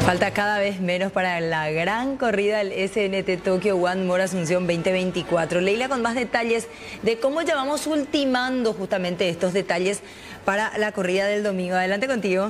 Falta cada vez menos para la gran corrida del SNT Tokyo One More Asunción 2024. Leila, con más detalles de cómo ya vamos ultimando justamente estos detalles para la corrida del domingo. Adelante contigo.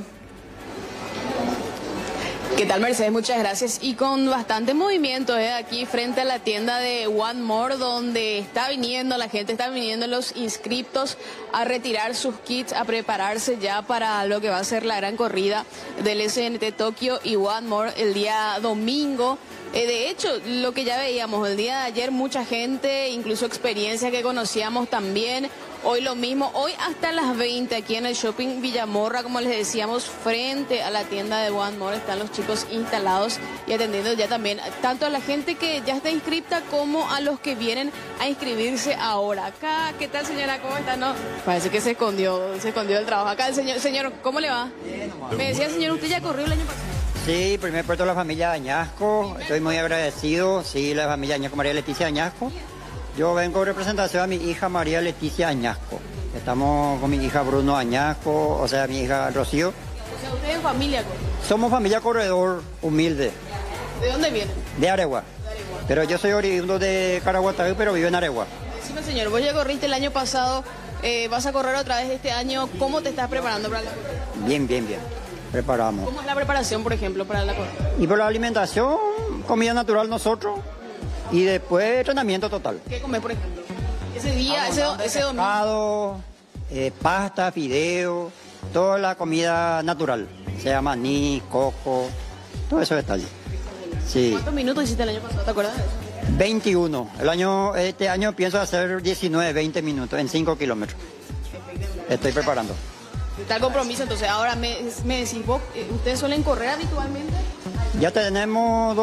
¿Qué tal, Mercedes? Muchas gracias. Y con bastante movimiento aquí frente a la tienda de One More, donde está viniendo la gente, están viniendo los inscriptos a retirar sus kits, a prepararse ya para lo que va a ser la gran corrida del SNT Tokyo y One More el día domingo. De hecho, lo que ya veíamos el día de ayer, mucha gente, incluso experiencias que conocíamos también. Hoy lo mismo, hoy hasta las 20 aquí en el Shopping Villamorra, como les decíamos, frente a la tienda de One More están los chicos instalados y atendiendo ya también tanto a la gente que ya está inscripta como a los que vienen a inscribirse ahora. Acá, ¿qué tal, señora? ¿Cómo está? No, parece que se escondió del trabajo. Acá el señor, ¿cómo le va? Me decía, señor, ¿usted ya corrió el año pasado? Sí, primer puesto de la familia Añasco, estoy muy agradecido, sí, la familia Añasco, María Leticia Añasco. Yo vengo en representación a mi hija María Leticia Añasco. Estamos con mi hija Bruno Añasco, o sea, mi hija Rocío. O sea, ¿ustedes en familia? Somos familia corredor humilde. ¿De dónde vienen? De Aregua. Pero yo soy oriundo de Caraguatá, pero vivo en Aregua. Decime, señor, vos ya corriste el año pasado, vas a correr otra vez este año. ¿Cómo te estás preparando para la corrida? Bien. Preparamos. ¿Cómo es la preparación, por ejemplo, para la corrida? Y por la alimentación, comida natural nosotros. Y después entrenamiento total. ¿Qué comes, por ejemplo? Ese día, ese domingo. Pescado, pasta, fideo, toda la comida natural. Sea maní, coco, todo eso está allí. Sí. ¿Cuántos minutos hiciste el año pasado? ¿Te acuerdas de eso? 21. Este año pienso hacer 19, 20 minutos en 5 kilómetros. Estoy preparando. Está el compromiso, entonces ahora me decís vos, ¿ustedes suelen correr habitualmente? Ya tenemos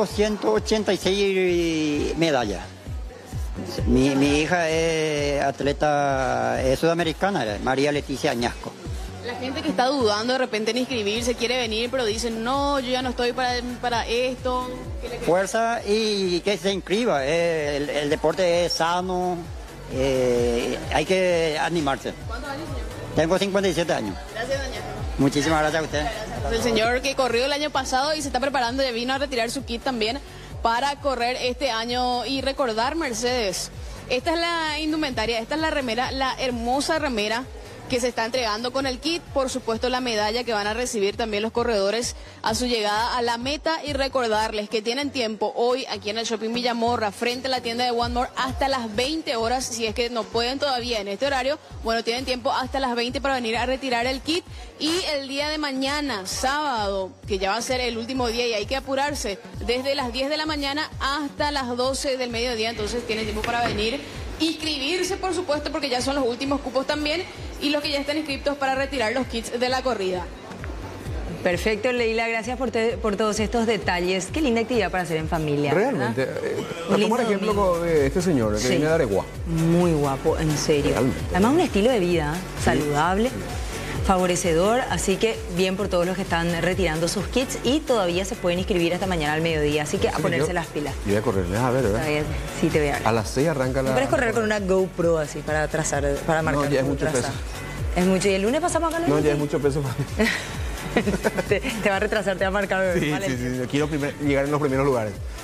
286 medallas. Mi hija es atleta sudamericana, María Leticia Añasco. La gente que está dudando de repente en inscribirse, quiere venir, pero dicen, no, yo ya no estoy para esto. Fuerza y que se inscriba. El deporte es sano, hay que animarse. ¿Cuántos años, señor? Tengo 57 años. Gracias, doña. Muchísimas gracias a usted. El señor que corrió el año pasado y se está preparando, ya vino a retirar su kit también para correr este año. Y recordar, Mercedes, esta es la indumentaria, esta es la remera, la hermosa remera que se está entregando con el kit, por supuesto la medalla que van a recibir también los corredores a su llegada a la meta, y recordarles que tienen tiempo hoy aquí en el Shopping Villamorra, frente a la tienda de One More, hasta las 20 horas, si es que no pueden todavía en este horario, bueno, tienen tiempo hasta las 20 para venir a retirar el kit. Y el día de mañana, sábado, que ya va a ser el último día y hay que apurarse, desde las 10 de la mañana hasta las 12 del mediodía, entonces tienen tiempo para venir. Inscribirse, por supuesto, porque ya son los últimos cupos también, y los que ya están inscritos para retirar los kits de la corrida. Perfecto, Leila, gracias por todos estos detalles. Qué linda actividad para hacer en familia. Realmente, Un lindo tomar ejemplo domingo. de este señor que viene de Aregua. Muy guapo, en serio. Realmente. Además, un estilo de vida saludable, favorecedor, así que bien por todos los que están retirando sus kits, y todavía se pueden inscribir hasta mañana al mediodía, así que a ponerse las pilas. Yo voy a correr, a ver, ¿verdad? Todavía, sí, te voy a ver. A las 6 arranca la... Puedes correr con una GoPro así para trazar, para marcar. No, ya es tu mucho traza. peso. Es mucho. ¿Y el lunes pasamos acá? No, ya es mucho peso para mí. te va a retrasar, te va a marcar. Sí, ¿vale? sí, quiero llegar en los primeros lugares.